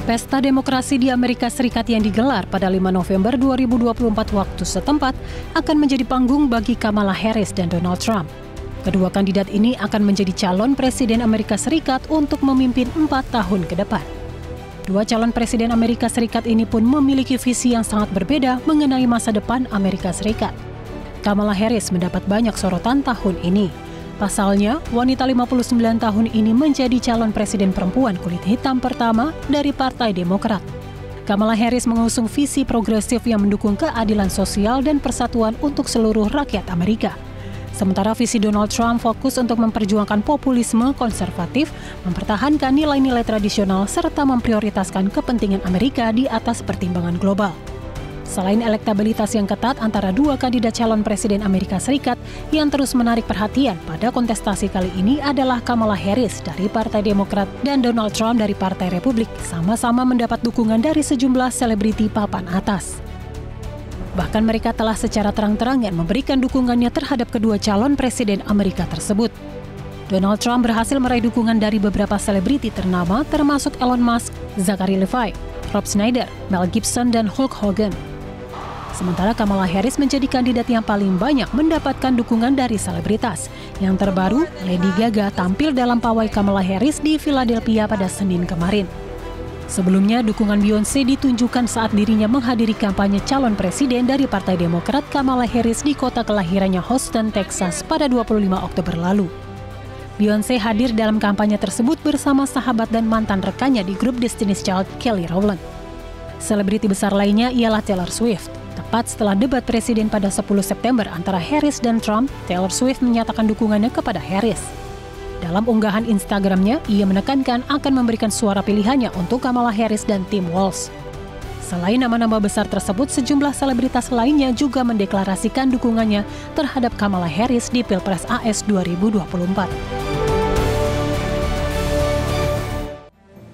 Pesta demokrasi di Amerika Serikat yang digelar pada 5 November 2024 waktu setempat akan menjadi panggung bagi Kamala Harris dan Donald Trump. Kedua kandidat ini akan menjadi calon presiden Amerika Serikat untuk memimpin 4 tahun ke depan. Dua calon presiden Amerika Serikat ini pun memiliki visi yang sangat berbeda mengenai masa depan Amerika Serikat. Kamala Harris mendapat banyak sorotan tahun ini. Pasalnya, wanita 59 tahun ini menjadi calon presiden perempuan kulit hitam pertama dari Partai Demokrat. Kamala Harris mengusung visi progresif yang mendukung keadilan sosial dan persatuan untuk seluruh rakyat Amerika. Sementara visi Donald Trump fokus untuk memperjuangkan populisme konservatif, mempertahankan nilai-nilai tradisional, serta memprioritaskan kepentingan Amerika di atas pertimbangan global. Selain elektabilitas yang ketat antara dua kandidat calon presiden Amerika Serikat, yang terus menarik perhatian pada kontestasi kali ini adalah Kamala Harris dari Partai Demokrat dan Donald Trump dari Partai Republik, sama-sama mendapat dukungan dari sejumlah selebriti papan atas. Bahkan mereka telah secara terang-terangan memberikan dukungannya terhadap kedua calon presiden Amerika tersebut. Donald Trump berhasil meraih dukungan dari beberapa selebriti ternama termasuk Elon Musk, Zachary Levi, Rob Schneider, Mel Gibson, dan Hulk Hogan. Sementara Kamala Harris menjadi kandidat yang paling banyak mendapatkan dukungan dari selebritas. Yang terbaru, Lady Gaga tampil dalam pawai Kamala Harris di Philadelphia pada Senin kemarin. Sebelumnya, dukungan Beyoncé ditunjukkan saat dirinya menghadiri kampanye calon presiden dari Partai Demokrat Kamala Harris di kota kelahirannya Houston, Texas pada 25 Oktober lalu. Beyoncé hadir dalam kampanye tersebut bersama sahabat dan mantan rekannya di grup Destiny's Child, Kelly Rowland. Selebriti besar lainnya ialah Taylor Swift. Tepat setelah debat presiden pada 10 September antara Harris dan Trump, Taylor Swift menyatakan dukungannya kepada Harris. Dalam unggahan Instagramnya, ia menekankan akan memberikan suara pilihannya untuk Kamala Harris dan Tim Walz. Selain nama-nama besar tersebut, sejumlah selebritas lainnya juga mendeklarasikan dukungannya terhadap Kamala Harris di Pilpres AS 2024.